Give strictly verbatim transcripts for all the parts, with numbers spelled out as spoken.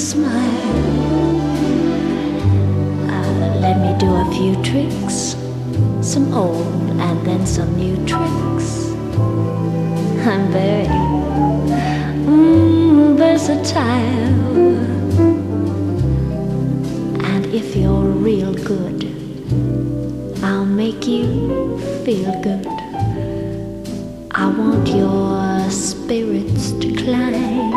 smile. Uh, let me do a few tricks, some old and then some new tricks. I'm very mm, versatile. And if you're real good, I'll make you feel good. I want your spirits to climb.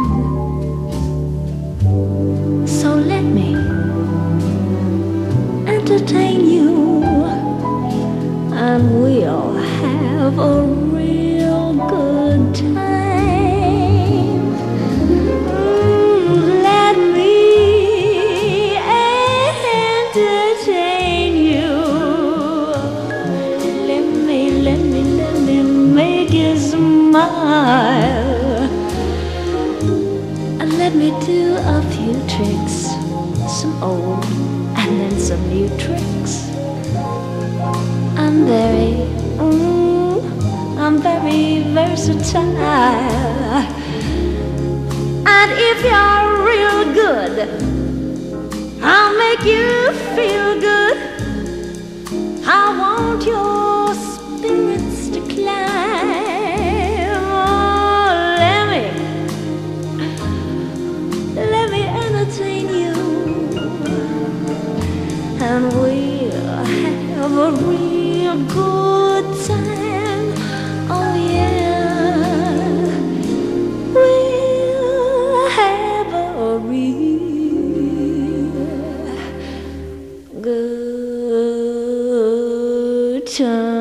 So let me entertain you, and we'll have a real good time. Mm, let me entertain you. Let me, let me, let me make you smile. And let me do a few tricks, some old and then some new tricks. I'm very, mm, I'm very versatile. And if you're real good, I'll make you feel good. I want your spirits to climb. Oh, let me, let me entertain you, and we'll have a real good time. Oh yeah, we'll have a real good time.